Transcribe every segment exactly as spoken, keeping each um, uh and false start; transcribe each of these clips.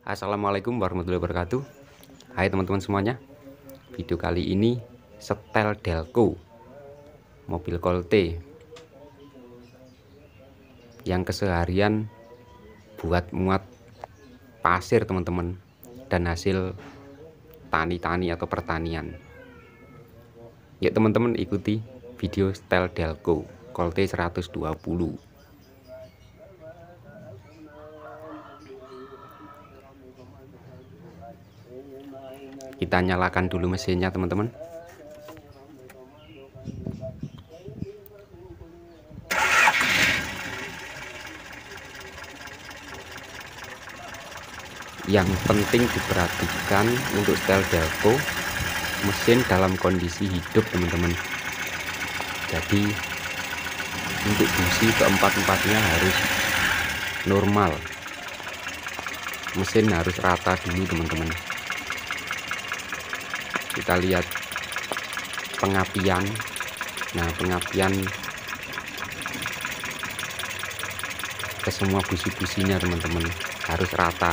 Assalamualaikum warahmatullahi wabarakatuh. Hai teman-teman semuanya. Video kali ini setel Delco mobil Colte yang keseharian buat muat pasir teman-teman, dan hasil tani-tani atau pertanian. Yuk teman-teman ikuti video setel Delco Colte seratus dua puluh. Kita nyalakan dulu mesinnya teman-teman. Yang penting diperhatikan untuk setel Delco, mesin dalam kondisi hidup teman-teman. Jadi untuk busi keempat-empatnya harus normal, mesin harus rata dulu teman-teman. Kita lihat pengapian. Nah, pengapian ke semua busi-businya teman-teman harus rata.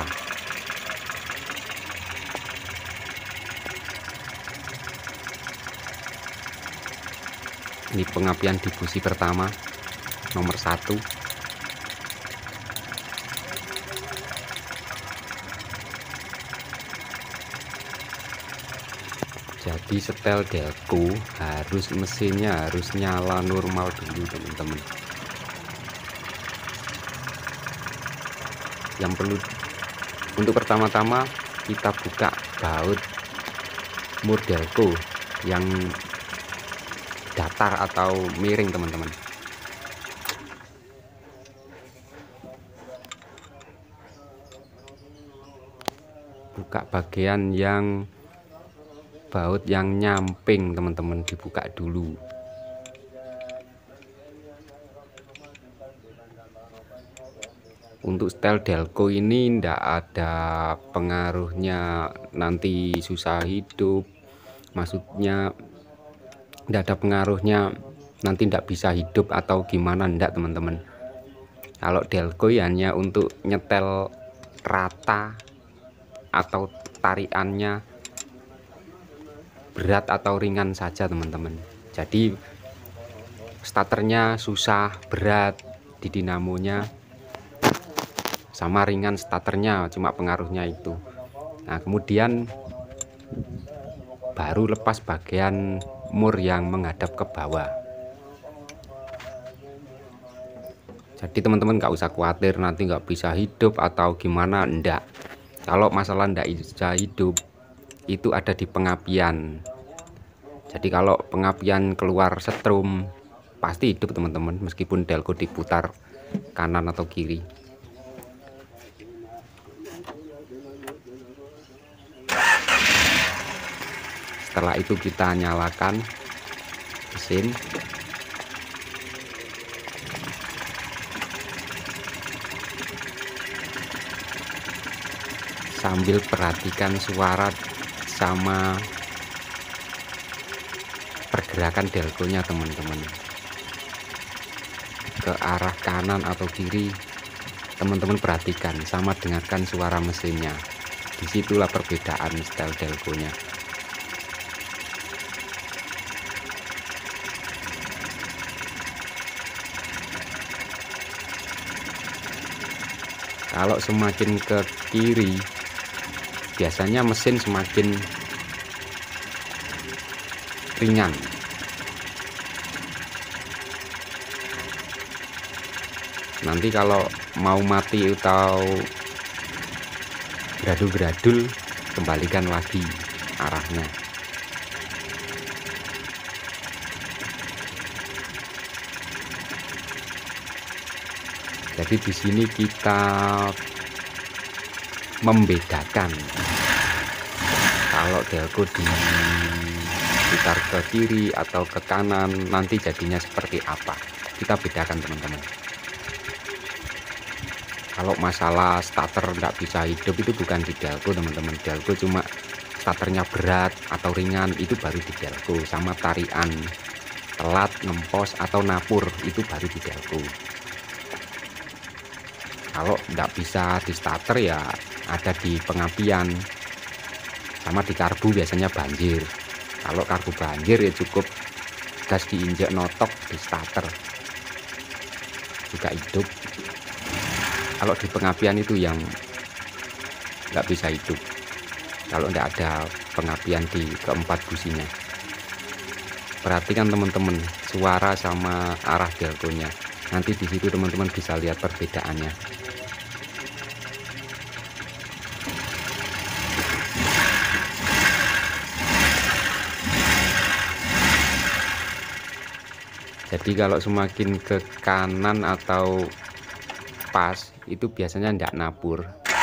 Ini pengapian di busi pertama nomor satu. Jadi setel Delco harus mesinnya harus nyala normal dulu teman-teman. Yang perlu untuk pertama-tama kita buka baut mur Delco yang datar atau miring teman-teman. Buka bagian yang baut yang nyamping teman-teman, dibuka dulu. Untuk setel Delco ini ndak ada pengaruhnya nanti susah hidup, maksudnya ndak ada pengaruhnya nanti ndak bisa hidup atau gimana, ndak teman-teman. Kalau Delco ya hanya untuk nyetel rata atau tariannya berat atau ringan saja teman-teman. Jadi starternya susah berat di dinamonya, sama ringan starternya, cuma pengaruhnya itu. Nah, kemudian baru lepas bagian mur yang menghadap ke bawah. Jadi teman-teman nggak usah khawatir nanti nggak bisa hidup atau gimana, enggak. Kalau masalah ndak bisa hidup itu ada di pengapian. Jadi kalau pengapian keluar setrum pasti hidup teman-teman, meskipun Delco diputar kanan atau kiri. Setelah itu kita nyalakan mesin. Sambil perhatikan suara sama pergerakan Delco-nya teman-teman, ke arah kanan atau kiri. Teman-teman perhatikan sama dengarkan suara mesinnya. Disitulah perbedaan setel Delco-nya. Kalau semakin ke kiri biasanya mesin semakin ringan. Nanti kalau mau mati atau gradul-gradul, kembalikan lagi arahnya. Jadi di sini kita membedakan kalau Delco diputar ke kiri atau ke kanan nanti jadinya seperti apa, kita bedakan teman-teman. Kalau masalah starter nggak bisa hidup itu bukan di Delco teman-teman. Delco cuma starternya berat atau ringan itu baru di Delco, sama tarian telat, ngempos atau napur itu baru di Delco. Kalau nggak bisa di starter ya ada di pengapian, sama di karbu biasanya banjir. Kalau karbu banjir ya cukup gas diinjak notok di starter juga hidup. Kalau di pengapian itu yang nggak bisa hidup, kalau nggak ada pengapian di keempat businya. Perhatikan teman-teman suara sama arah delconya, nanti di situ teman-teman bisa lihat perbedaannya. Jadi kalau semakin ke kanan atau pas itu biasanya ndak nabur.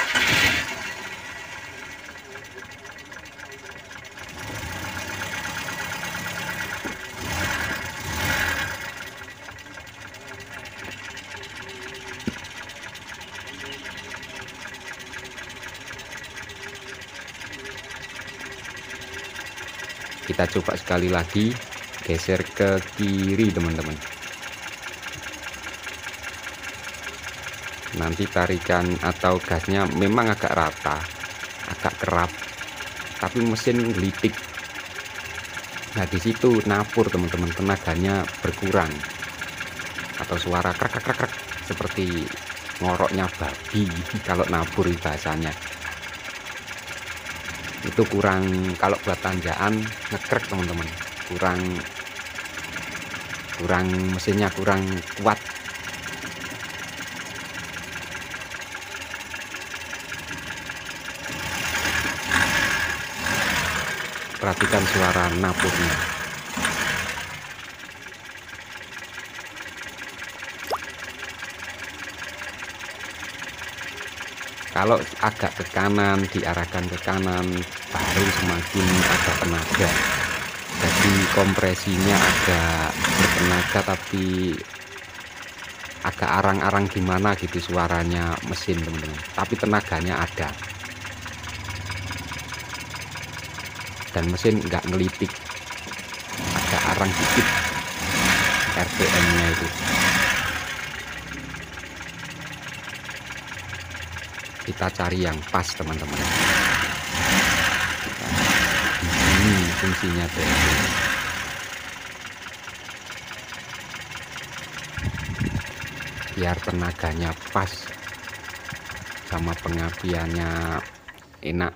Kita coba sekali lagi, geser ke kiri teman-teman. Nanti tarikan atau gasnya memang agak rata, agak kerap, tapi mesin gelitik. Nah di situ nabur teman-teman, tenaganya berkurang, atau suara krek krek krek seperti ngoroknya babi kalau nabur bahasanya. Itu kurang, kalau buat tanjakan ngekrek teman-teman, kurang kurang mesinnya kurang kuat. Perhatikan suara naburnya. Kalau agak ke kanan, diarahkan ke kanan, baru semakin ada tenaga. Jadi kompresinya agak bertenaga, tapi agak arang-arang gimana gitu suaranya mesin teman-teman. Tapi tenaganya ada. Dan mesin nggak ngelitik, ada arang dikit R P M-nya itu. Kita cari yang pas teman-teman. Ini fungsinya delco. Biar tenaganya pas sama pengapiannya enak,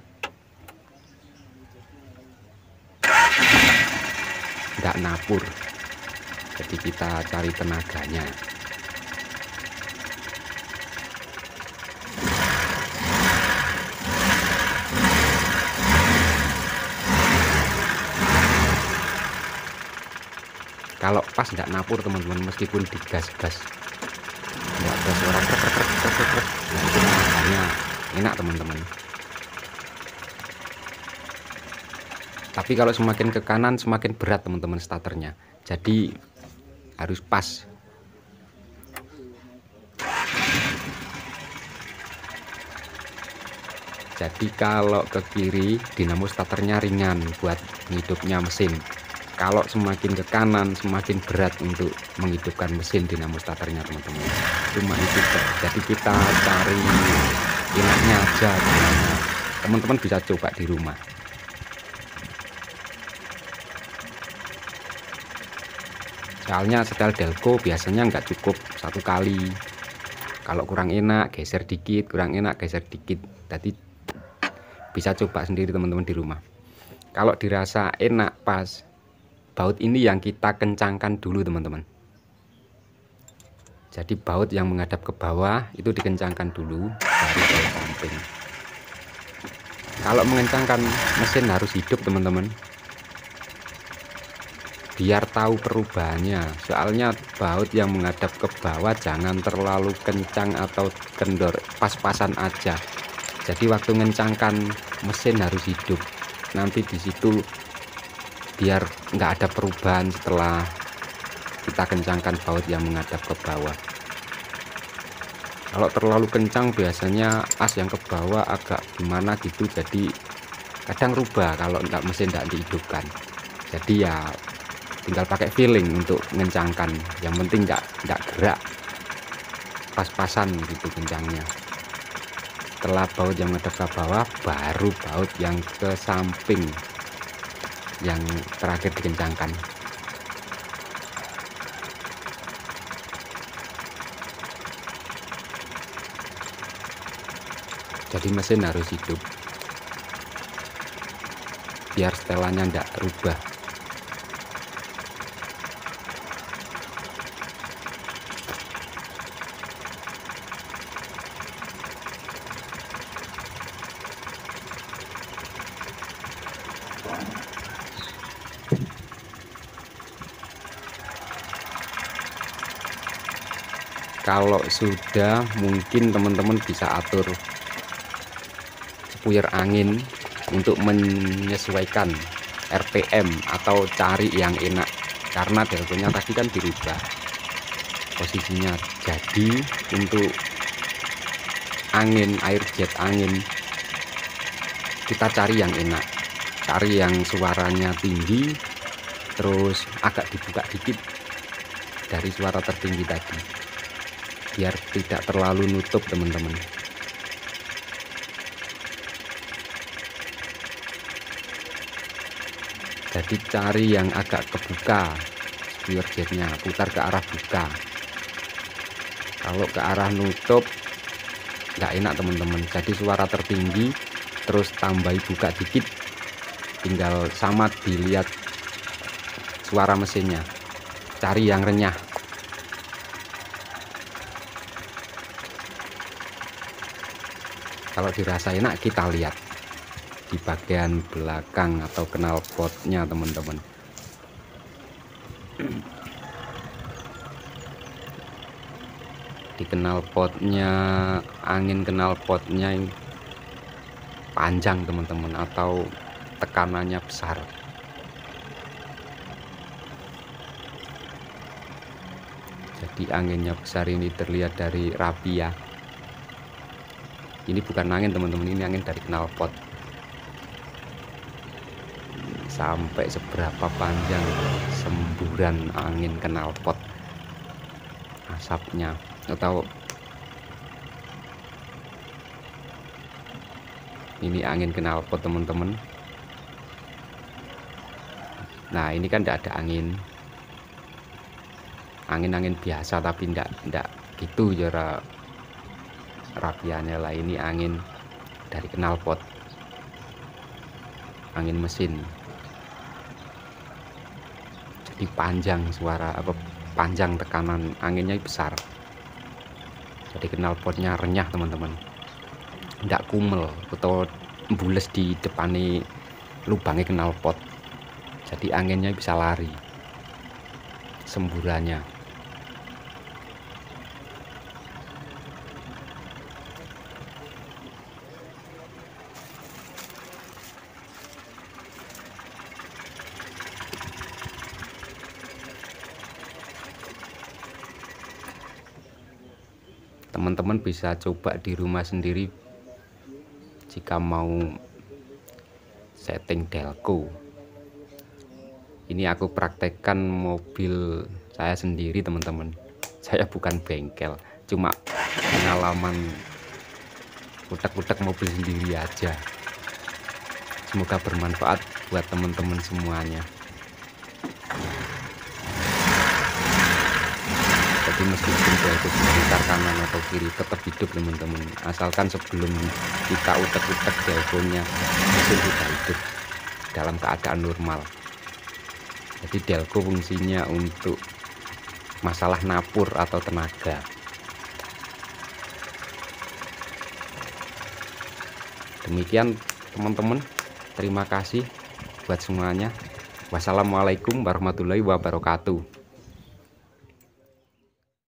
nggak nabur. Jadi kita cari tenaganya. Kalau pas nggak nabur teman-teman, meskipun digas-gas nggak ada suara krek krek krek krek krek, nah itu tenaganya enak teman-teman. Tapi kalau semakin ke kanan semakin berat teman-teman starternya, jadi harus pas. Jadi kalau ke kiri dinamo starternya ringan buat hidupnya mesin. Kalau semakin ke kanan semakin berat untuk menghidupkan mesin dinamo starternya teman-teman. Cuma itu, jadi kita cari enaknya aja gimana. Teman-teman bisa coba di rumah. Soalnya setel delco biasanya nggak cukup satu kali. Kalau kurang enak geser dikit, kurang enak geser dikit. Jadi bisa coba sendiri teman-teman di rumah. Kalau dirasa enak pas, baut ini yang kita kencangkan dulu teman-teman. Jadi baut yang menghadap ke bawah itu dikencangkan dulu, baru ke samping. Kalau mengencangkan mesin harus hidup teman-teman, biar tahu perubahannya. Soalnya baut yang menghadap ke bawah jangan terlalu kencang atau kendor, pas-pasan aja. Jadi waktu mengencangkan mesin harus hidup. Nanti di situ biar nggak ada perubahan setelah kita kencangkan baut yang menghadap ke bawah. Kalau terlalu kencang biasanya as yang ke bawah agak gimana gitu, jadi kadang rubah kalau nggak mesin nggak dihidupkan. Jadi ya tinggal pakai feeling untuk mengencangkan, yang penting nggak nggak gerak. pas-pasan gitu kencangnya. Setelah baut yang menghadap ke bawah, baru baut yang ke samping yang terakhir dikencangkan. Jadi mesin harus hidup biar setelannya tidak rubah. Kalau sudah, mungkin teman-teman bisa atur sepuyer angin untuk menyesuaikan R P M atau cari yang enak, karena delconya tadi kan dirubah posisinya. Jadi untuk angin, air jet angin, kita cari yang enak, cari yang suaranya tinggi, terus agak dibuka dikit dari suara tertinggi tadi, biar tidak terlalu nutup teman-teman. Jadi cari yang agak kebuka spuyer jetnya, putar ke arah buka. Kalau ke arah nutup nggak enak teman-teman. Jadi suara tertinggi, terus tambahi buka dikit, tinggal sama dilihat suara mesinnya. Cari yang renyah. Kalau dirasa enak, kita lihat di bagian belakang atau knalpotnya teman-teman. Di knalpotnya, angin knalpotnya ini panjang teman-teman, atau tekanannya besar. Jadi anginnya besar ini terlihat dari rapia. Ini bukan angin teman-teman, ini angin dari knalpot. Sampai seberapa panjang semburan angin knalpot asapnya, atau ini angin knalpot teman-teman. Nah ini kan tidak ada angin, angin-angin biasa, tapi tidak tidak gitu cara rapiannya lah. Ini angin dari knalpot, angin mesin. Jadi panjang suara apa panjang tekanan anginnya besar. Jadi knalpotnya renyah teman-teman, tidak kumel atau bules di depan lubangnya knalpot. Jadi anginnya bisa lari semburannya. Teman-teman bisa coba di rumah sendiri jika mau setting delco. Ini aku praktekkan mobil saya sendiri teman-teman. Saya bukan bengkel, cuma pengalaman utek-utek mobil sendiri aja. Semoga bermanfaat buat teman-teman semuanya. Jadi meskipun delco sekitar kanan atau kiri tetap hidup teman-teman, asalkan sebelum kita utek-utek delconya mesin sudah hidup dalam keadaan normal. Jadi delco fungsinya untuk masalah napur atau tenaga. Demikian teman-teman, terima kasih buat semuanya. Wassalamualaikum warahmatullahi wabarakatuh.